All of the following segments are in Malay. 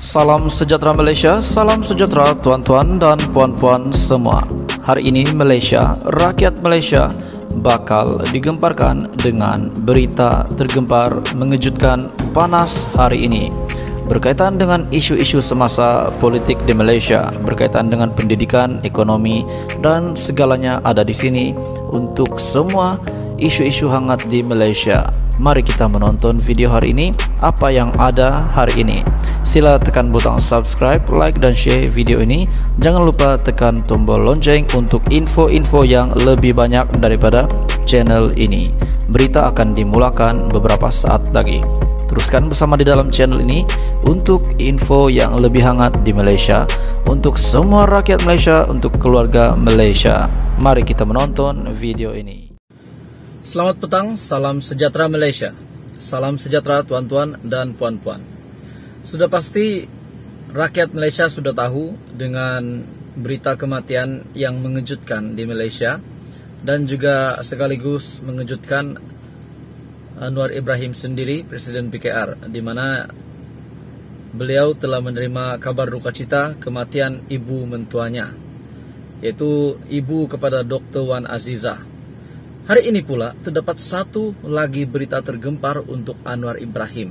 Salam sejahtera Malaysia, salam sejahtera tuan-tuan dan puan-puan semua. Hari ini Malaysia, rakyat Malaysia bakal digemparkan dengan berita tergempar mengejutkan panas hari ini berkaitan dengan isu-isu semasa politik di Malaysia, berkaitan dengan pendidikan, ekonomi dan segalanya ada di sini untuk semua isu-isu hangat di Malaysia. Mari kita menonton video hari ini, apa yang ada hari ini. Sila tekan butang subscribe, like dan share video ini. Jangan lupa tekan tombol lonceng untuk info-info yang lebih banyak daripada channel ini. Berita akan dimulakan beberapa saat lagi. Teruskan bersama di dalam channel ini untuk info yang lebih hangat di Malaysia, untuk semua rakyat Malaysia, untuk keluarga Malaysia. Mari kita menonton video ini. Selamat petang, salam sejahtera Malaysia. Salam sejahtera tuan-tuan dan puan-puan. Sudah pasti rakyat Malaysia sudah tahu dengan berita kematian yang mengejutkan di Malaysia dan juga sekaligus mengejutkan Anwar Ibrahim sendiri, Presiden PKR, di mana beliau telah menerima kabar duka cita kematian ibu mentuanya, yaitu ibu kepada Dr. Wan Azizah. Hari ini pula terdapat satu lagi berita tergempar untuk Anwar Ibrahim.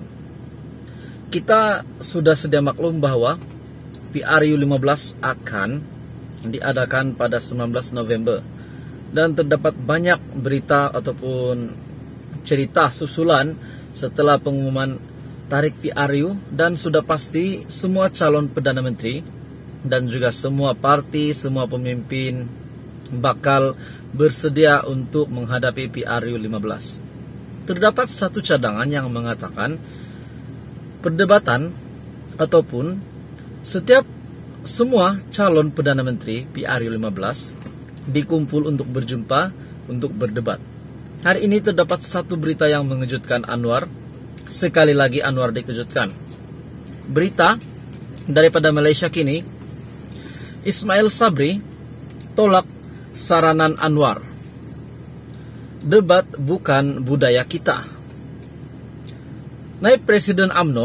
Kita sudah sedia maklum bahwa PRU 15 akan diadakan pada 19 November dan terdapat banyak berita ataupun cerita susulan setelah pengumuman tarik PRU, dan sudah pasti semua calon Perdana Menteri dan juga semua parti, semua pemimpin bakal bersedia untuk menghadapi PRU 15. Terdapat satu cadangan yang mengatakan perdebatan ataupun semua calon Perdana Menteri PRU 15 dikumpul untuk berjumpa untuk berdebat. Hari ini terdapat satu berita yang mengejutkan Anwar. Sekali lagi Anwar dikejutkan. Berita daripada Malaysia Kini, Ismail Sabri tolak saranan Anwar. Debat bukan budaya kita. Naib Presiden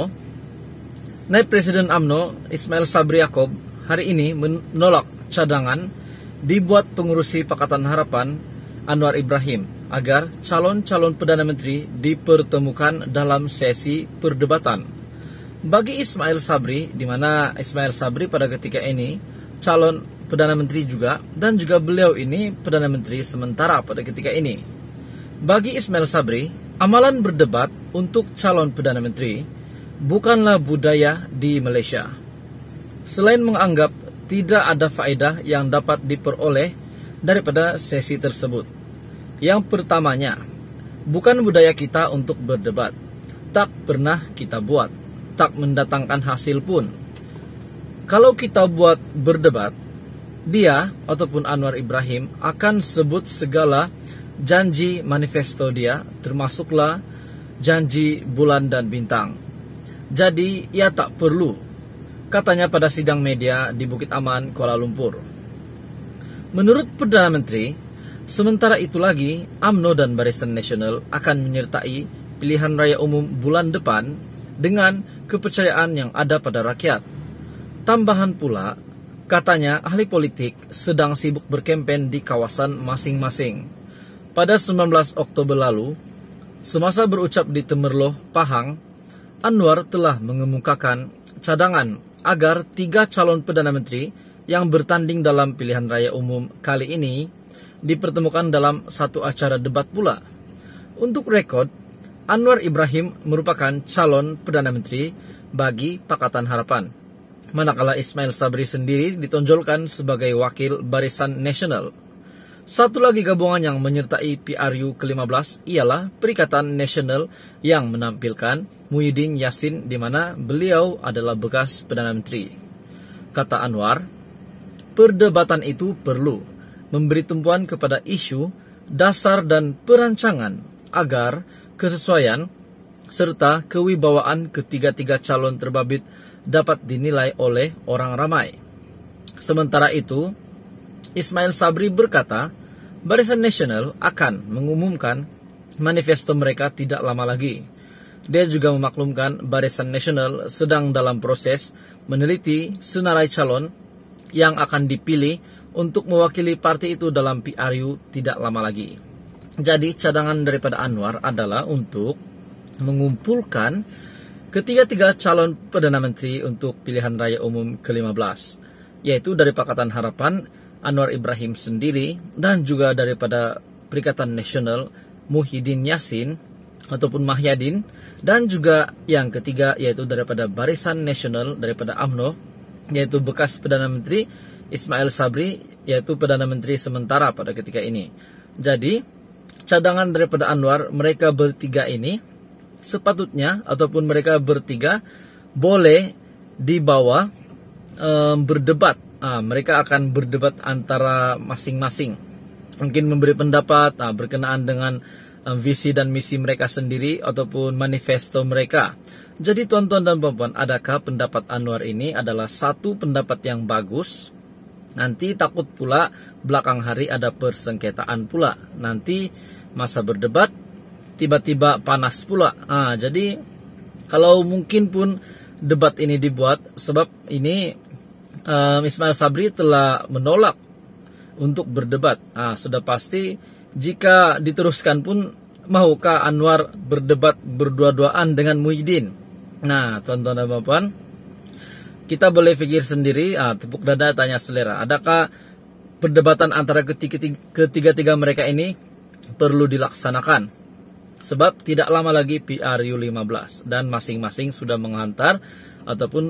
UMNO Ismail Sabri Yaakob hari ini menolak cadangan dibuat pengurusi Pakatan Harapan Anwar Ibrahim agar calon-calon Perdana Menteri dipertemukan dalam sesi perdebatan. Bagi Ismail Sabri, di mana Ismail Sabri pada ketika ini calon Perdana Menteri juga, dan juga beliau ini Perdana Menteri sementara pada ketika ini. Bagi Ismail Sabri, amalan berdebat untuk calon Perdana Menteri bukanlah budaya di Malaysia. Selain menganggap tidak ada faedah yang dapat diperoleh daripada sesi tersebut. Yang pertamanya, bukan budaya kita untuk berdebat. Tak pernah kita buat, tak mendatangkan hasil pun. Kalau kita buat berdebat, dia ataupun Anwar Ibrahim akan sebut segala janji manifesto dia, termasuklah janji bulan dan bintang. Jadi ia tak perlu, katanya pada sidang media di Bukit Aman, Kuala Lumpur. Menurut Perdana Menteri, sementara itu lagi UMNO dan Barisan Nasional akan menyertai pilihan raya umum bulan depan dengan kepercayaan yang ada pada rakyat. Tambahan pula, katanya ahli politik sedang sibuk berkempen di kawasan masing-masing. Pada 19 Oktober lalu, semasa berucap di Temerloh, Pahang, Anwar telah mengemukakan cadangan agar 3 calon Perdana Menteri yang bertanding dalam pilihan raya umum kali ini dipertemukan dalam satu acara debat pula. Untuk rekod, Anwar Ibrahim merupakan calon Perdana Menteri bagi Pakatan Harapan, manakala Ismail Sabri sendiri ditonjolkan sebagai wakil Barisan Nasional. Satu lagi gabungan yang menyertai PRU ke-15 ialah Perikatan Nasional yang menampilkan Muhyiddin Yassin, di mana beliau adalah bekas Perdana Menteri. Kata Anwar, perdebatan itu perlu memberi tumpuan kepada isu, dasar dan perancangan agar kesesuaian serta kewibawaan ketiga-tiga calon terbabit dapat dinilai oleh orang ramai. Sementara itu, Ismail Sabri berkata, Barisan Nasional akan mengumumkan manifesto mereka tidak lama lagi. dia juga memaklumkan Barisan Nasional sedang dalam proses meneliti senarai calon yang akan dipilih untuk mewakili partai itu dalam PRU tidak lama lagi. Jadi cadangan daripada Anwar adalah untuk mengumpulkan ketiga-tiga calon Perdana Menteri untuk pilihan raya umum ke-15, yaitu dari Pakatan Harapan Anwar Ibrahim sendiri, dan juga daripada Perikatan Nasional Muhyiddin Yassin ataupun Mahyadin, dan juga yang ketiga yaitu daripada Barisan Nasional daripada UMNO, yaitu bekas Perdana Menteri Ismail Sabri, yaitu Perdana Menteri sementara pada ketika ini. Jadi cadangan daripada Anwar, mereka bertiga ini sepatutnya ataupun mereka bertiga boleh dibawa berdebat. Mereka akan berdebat antara masing-masing, mungkin memberi pendapat berkenaan dengan visi dan misi mereka sendiri ataupun manifesto mereka. Jadi tuan-tuan dan puan-puan, adakah pendapat Anwar ini adalah satu pendapat yang bagus? Nanti takut pula belakang hari ada persengketaan pula. Nanti masa berdebat tiba-tiba panas pula. Jadi kalau mungkin pun debat ini dibuat, sebab ini Ismail Sabri telah menolak untuk berdebat. Sudah pasti jika diteruskan pun, maukah Anwar berdebat berdua-duaan dengan Muhyiddin? Nah, tuan-tuan dan puan-puan, kita boleh pikir sendiri, tepuk dada tanya selera. Adakah perdebatan antara ketiga-tiga mereka ini perlu dilaksanakan? Sebab tidak lama lagi PRU 15 dan masing-masing sudah menghantar ataupun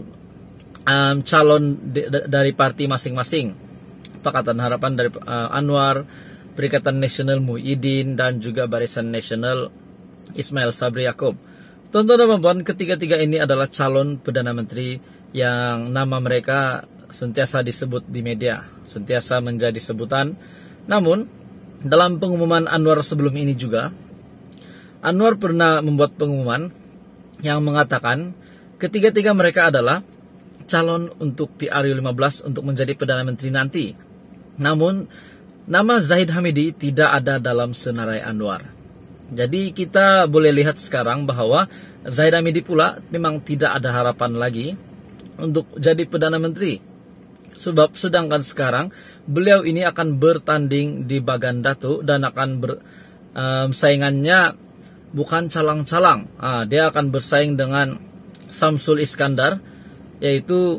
calon dari parti masing-masing. Pakatan Harapan dari Anwar, Perikatan Nasional Muhyiddin, dan juga Barisan Nasional Ismail Sabri Yaakob. Tuan-tuan dan puan-puan, ketiga-tiga ini adalah calon Perdana Menteri yang nama mereka sentiasa disebut di media, sentiasa menjadi sebutan. Namun, dalam pengumuman Anwar sebelum ini juga, Anwar pernah membuat pengumuman yang mengatakan ketiga-tiga mereka adalah calon untuk PRU 15 untuk menjadi Perdana Menteri nanti. Namun, nama Zahid Hamidi tidak ada dalam senarai Anwar. Jadi kita boleh lihat sekarang bahwa Zahid Hamidi pula memang tidak ada harapan lagi untuk jadi Perdana Menteri. Sebab sedangkan sekarang beliau ini akan bertanding di Bagan Datuk dan akan saingannya bukan calang-calang. Dia akan bersaing dengan Samsul Iskandar, yaitu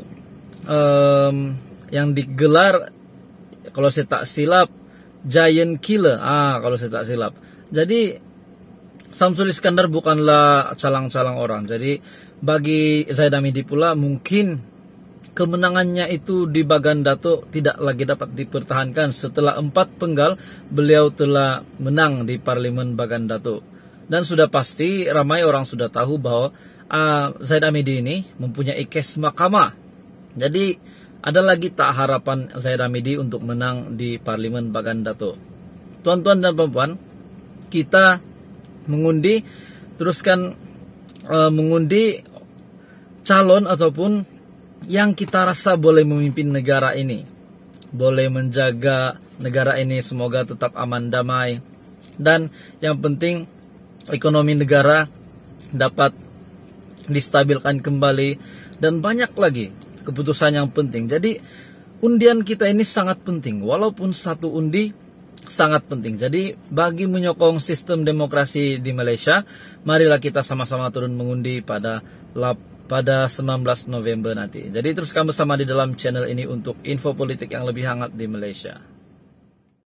yang digelar, kalau saya tak silap, Giant Killer. Kalau saya tak silap. Jadi Samsul Iskandar bukanlah calang-calang orang. Jadi bagi Zahid Hamidi pula mungkin kemenangannya itu di Bagan Datuk tidak lagi dapat dipertahankan setelah 4 penggal beliau telah menang di Parlimen Bagan Datuk. Dan sudah pasti ramai orang sudah tahu bahwa Zahid Hamidi ini mempunyai kes mahkamah. Jadi ada lagi tak harapan Zahid Hamidi untuk menang di Parlimen Bagan Datuk. Tuan-tuan dan puan-puan, kita mengundi, teruskan mengundi calon ataupun yang kita rasa boleh memimpin negara ini, boleh menjaga negara ini semoga tetap aman damai, dan yang penting ekonomi negara dapat distabilkan kembali, dan banyak lagi keputusan yang penting. Jadi undian kita ini sangat penting, walaupun satu undi sangat penting. Jadi bagi menyokong sistem demokrasi di Malaysia, marilah kita sama-sama turun mengundi pada 19 November nanti. Jadi teruskan bersama di dalam channel ini untuk info politik yang lebih hangat di Malaysia.